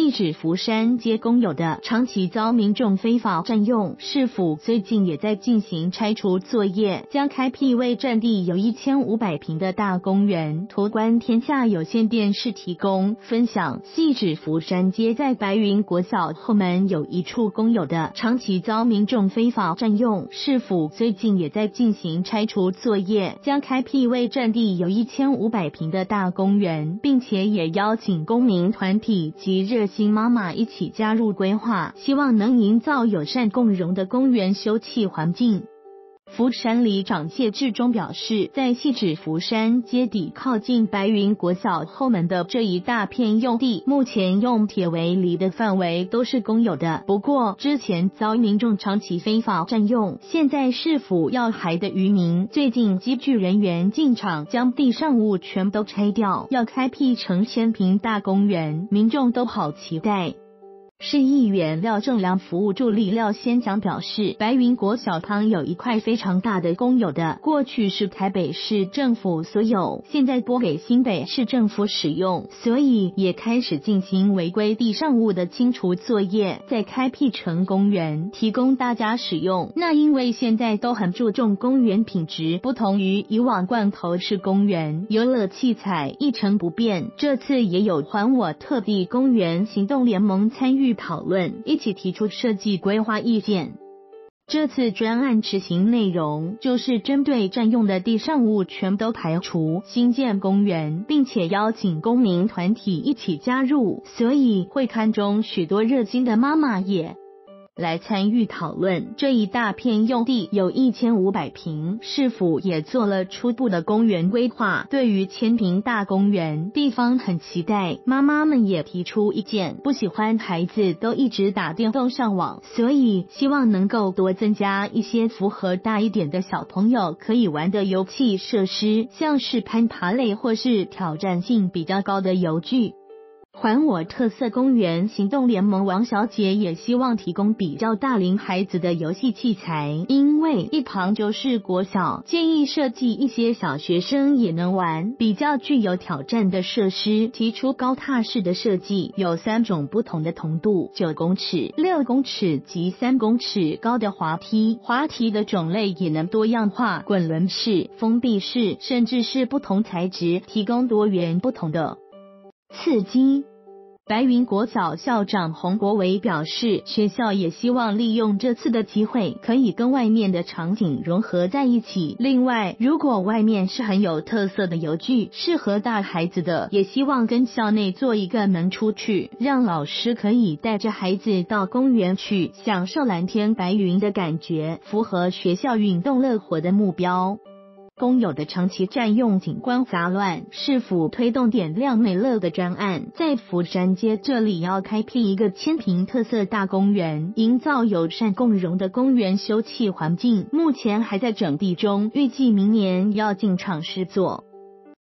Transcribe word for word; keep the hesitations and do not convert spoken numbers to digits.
汐止福山街公有的长期遭民众非法占用，市府最近也在进行拆除作业，将开辟为占地有一千五百平的大公园。图观天下有线电视提供分享，汐止福山街在白云国小后门有一处公有的长期遭民众非法占用，市府最近也在进行拆除作业，将开辟为占地有一千五百平的大公园，并且也邀请公民团体及热心妈妈一起加入规划，希望能营造友善共融的公园休憩环境。福山里长谢志忠表示，在汐止福山街底靠近白云国小后门的这一大片用地，目前用铁围篱的范围都是公有的，不过之前遭民众长期非法占用，现在市府要害的渔民最近机具人员进场将地上物全都拆掉，要开辟成千坪大公园，民众都好期待。市议员廖正良服务助理廖先讲表示，白云国小旁有一块非常大的公有的，过去是台北市政府所有，现在拨给新北市政府使用，所以也开始进行违规地上物的清除作业，再开辟成公园，提供大家使用。那因为现在都很注重公园品质，不同于以往罐头式公园，游乐器材一成不变，这次也有还我特地公园行动联盟参与讨论，一起提出设计规划意见。这次专案执行内容就是针对占用的地上物全都排除，新建公园，并且邀请公民团体一起加入，所以会刊中许多热心的妈妈也来参与讨论。这一大片用地有一千五百平，市府也做了初步的公园规划，对于千坪大公园地方很期待，妈妈们也提出意见，不喜欢孩子都一直打电动上网，所以希望能够多增加一些符合大一点的小朋友可以玩的游戏设施，像是攀爬类或是挑战性比较高的游具。还我特色公园行动联盟王小姐也希望提供比较大龄孩子的游戏器材，因为一旁就是国小，建议设计一些小学生也能玩比较具有挑战的设施，提出高踏式的设计，有三种不同的筒度，九公尺、六公尺及三公尺高的滑梯，滑梯的种类也能多样化，滚轮式、封闭式，甚至是不同材质，提供多元不同的刺激。白云国小校长洪国维表示，学校也希望利用这次的机会，可以跟外面的场景融合在一起。另外，如果外面是很有特色的游具，适合大孩子的，也希望跟校内做一个能出去，让老师可以带着孩子到公园去，享受蓝天白云的感觉，符合学校运动乐活的目标。公有的长期占用景观杂乱，市府推动点亮美乐的专案，在福山街这里要开辟一个千坪特色大公园，营造友善共融的公园休憩环境，目前还在整地中，预计明年要进场施作。